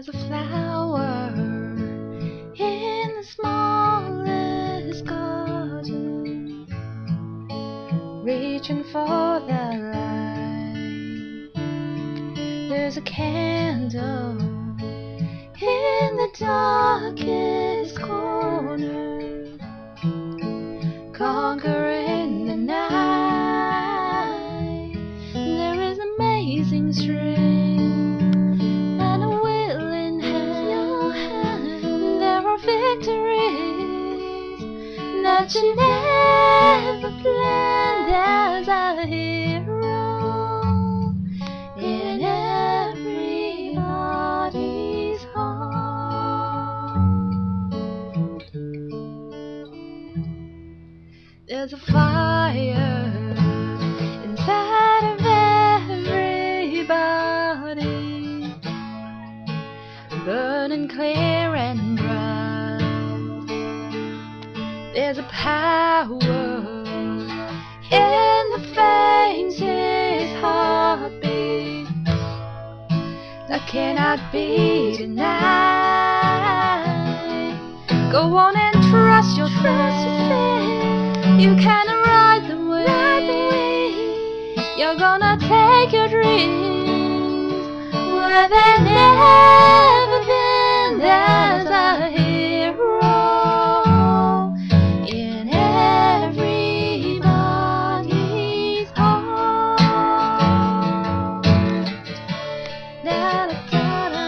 There's a flower in the smallest garden, reaching for the light. There's a candle in the darkest corner, conquering the night. There is amazing strength and a willing hand. There are victories that you never planned. There's a hero in everybody's heart. There's a fire inside of everybody, burning clear and bright. There's a power in the faintest heartbeat that cannot be denied. Go on and trust yourself. You can ride the wave. You're gonna take your dreams where they've never been. There's a hero in everybody's heart. Da, da, da, da.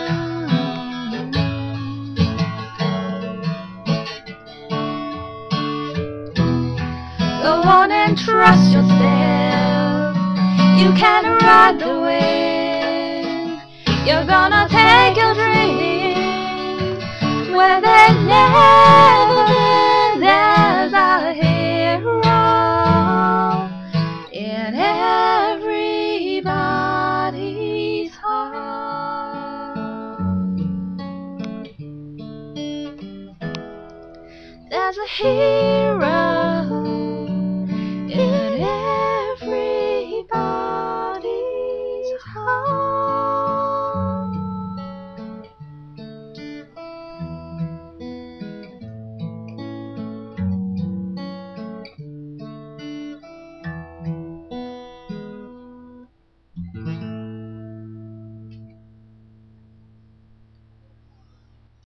Go on and trust yourself. You can ride the wave. You're gonna take your dreams where they've never been. There's a hero in everybody's heart. There's a hero